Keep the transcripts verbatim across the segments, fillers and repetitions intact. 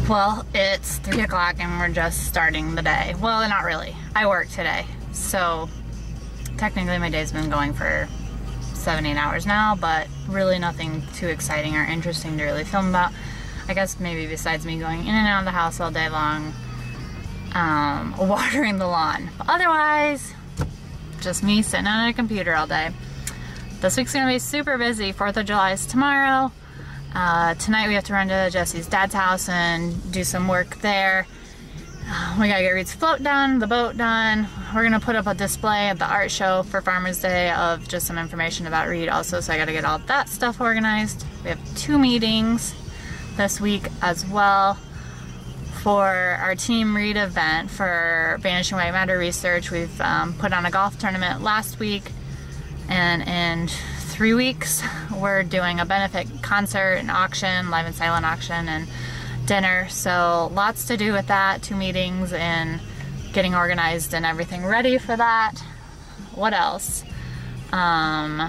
Well, it's three o'clock and we're just starting the day. Well, not really. I work today, so technically my day's been going for seven, eight hours now, but really nothing too exciting or interesting to really film about. I guess maybe besides me going in and out of the house all day long, um, watering the lawn. But otherwise, just me sitting on a computer all day. This week's gonna be super busy. fourth of July is tomorrow. Uh, tonight we have to run to Jesse's dad's house and do some work there. Uh, we gotta get Reed's float done, the boat done. We're gonna put up a display at the art show for Farmer's Day of just some information about Reed also, so I gotta get all that stuff organized. We have two meetings this week as well for our Team Reed event for Vanishing White Matter research. We've um, put on a golf tournament last week, and in three weeks we're doing a benefit concert and auction, live and silent auction, and dinner. So lots to do with that. Two meetings and getting organized and everything ready for that. What else? Um,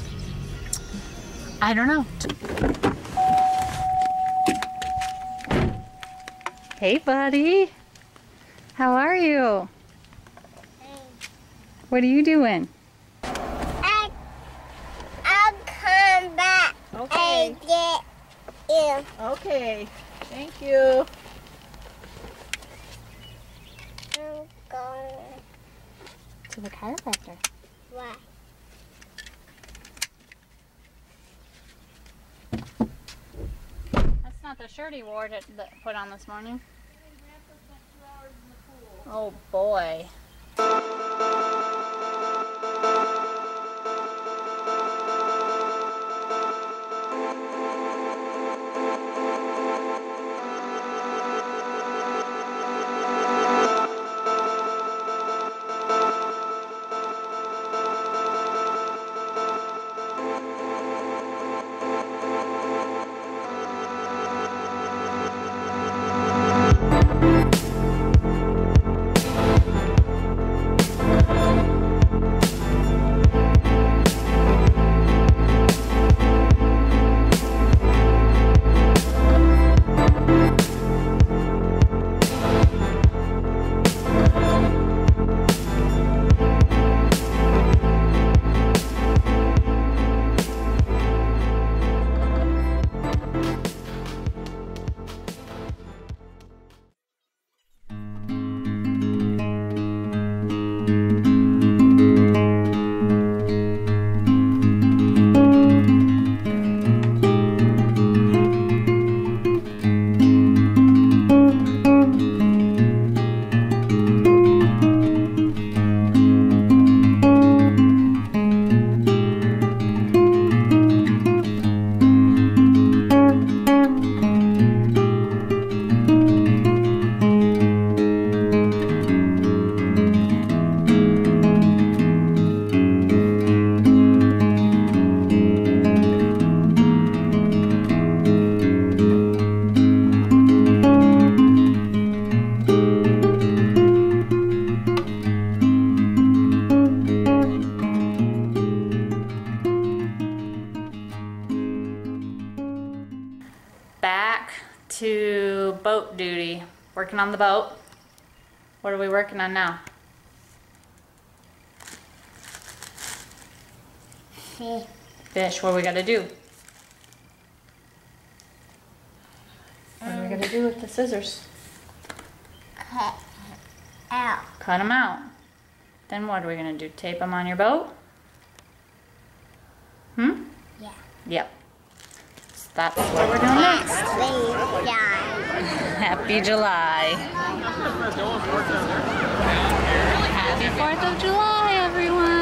I don't know. Hey buddy, how are you? Hey. What are you doing? I, I'll come back Okay. and get you. Okay. Thank you. I'm going. To the chiropractor. Why? That's not the shirt he wore to that put on this morning. Oh boy. Back to boat duty. Working on the boat. What are we working on now? Fish. Fish. What do we gotta do? What are we gonna do with the scissors? Cut out. Cut them out. Then what are we gonna do? Tape them on your boat? Hmm? Yeah. Yep. So that's what we're doing next. Happy July. Happy July. Happy fourth of July, everyone.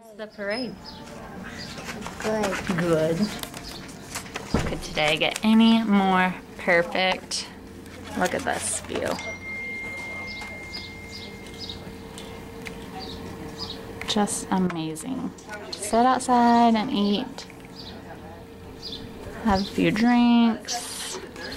The parade. Good. Good. Could today get any more perfect? Look at this view. Just amazing. Sit outside and eat. Have a few drinks.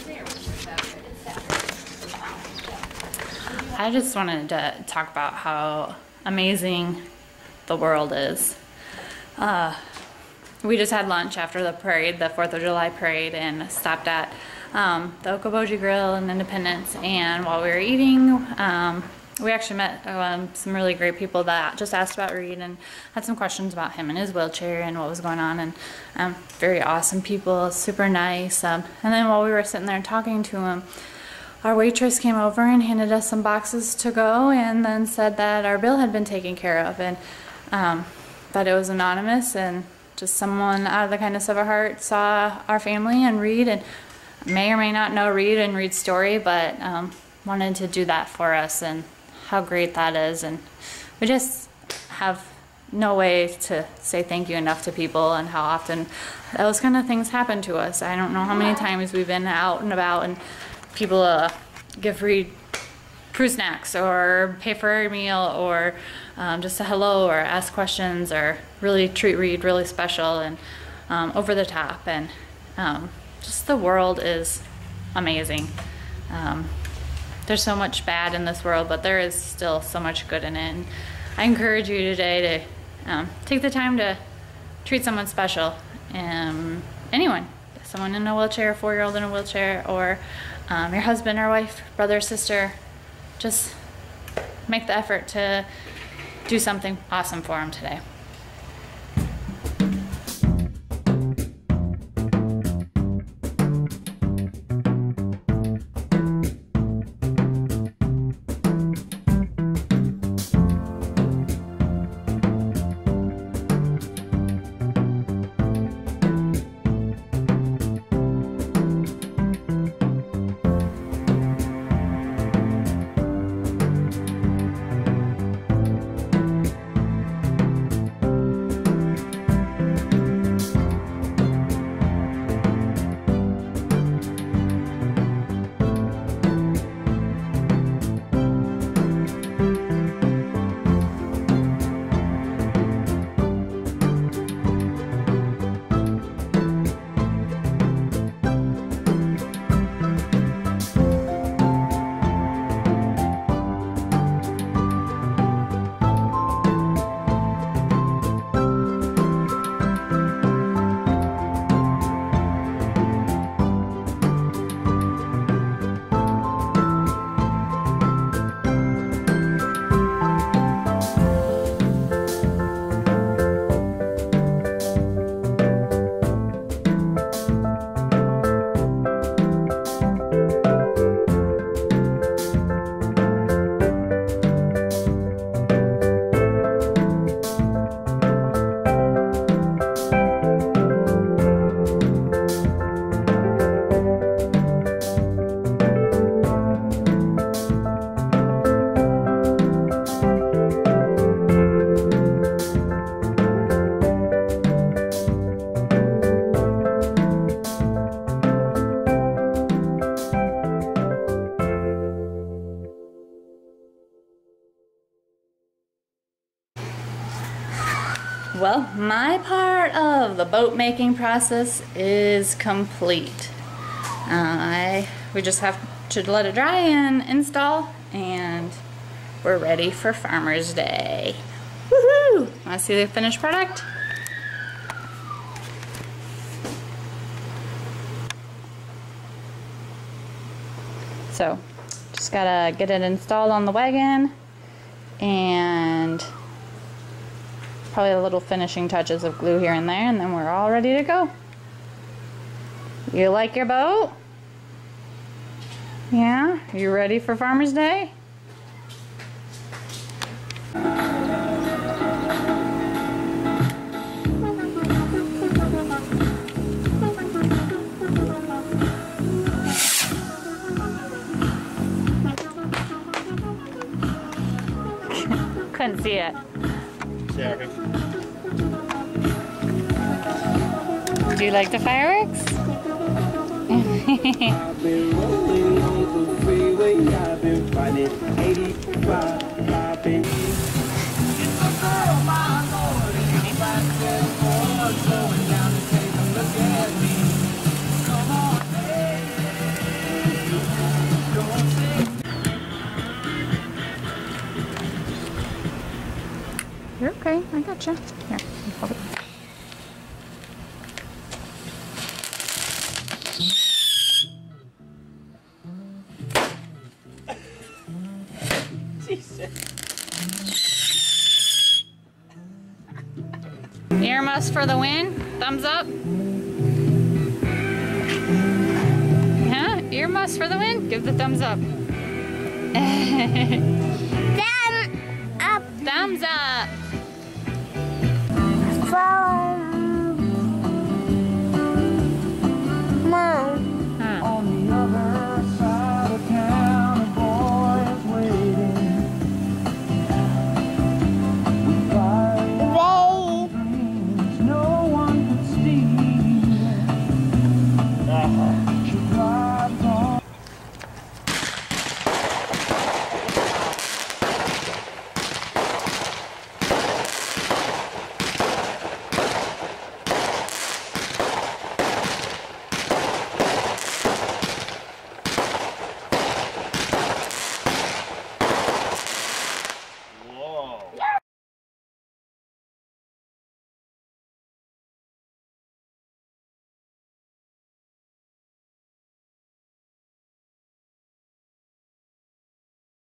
I just wanted to talk about how amazing the world is. Uh, we just had lunch after the parade, the fourth of July parade, and stopped at um, the Okoboji Grill in Independence. And while we were eating, um, we actually met um, some really great people that just asked about Reed and had some questions about him and his wheelchair and what was going on. And um, very awesome people, super nice. Um, and then while we were sitting there talking to him, our waitress came over and handed us some boxes to go, and then said that our bill had been taken care of, and um, that it was anonymous, and just someone out of the kindness of our heart saw our family and Reed, and may or may not know Reed and Reed's story, but um, wanted to do that for us, and how great that is. And we just have no way to say thank you enough to people, and how often those kind of things happen to us. I don't know how many times we've been out and about and people uh, give Reed fruit snacks or pay for a meal, or um, just a hello, or ask questions, or really treat Reed really special and um, over the top. And um, just the world is amazing. Um, there's so much bad in this world, but there is still so much good in it. And I encourage you today to um, take the time to treat someone special. Um, anyone, someone in a wheelchair, a four-year-old in a wheelchair, or um, your husband or wife, brother or sister. Just make the effort to do something awesome for them today. Well, my part of the boat making process is complete. Uh, I we just have to let it dry and install, and we're ready for Farmer's Day. Woohoo! Want to see the finished product? So, just gotta get it installed on the wagon, and probably a little finishing touches of glue here and there, and then we're all ready to go. You like your boat? Yeah? You ready for Farmer's Day? Couldn't see it. Sorry. you like the fireworks? I've been rolling on the freeway. I've been finding eighty-five. I've been. It's a girl, my lord. Anybody there for slowing down and take a look at me? Come on, hey. Don't say. You're okay. I got you. Here, you hold it. Earmuffs for the win. Thumbs up. Huh? Earmuffs for the win. Give the thumbs up. Thumb up. Thumbs up.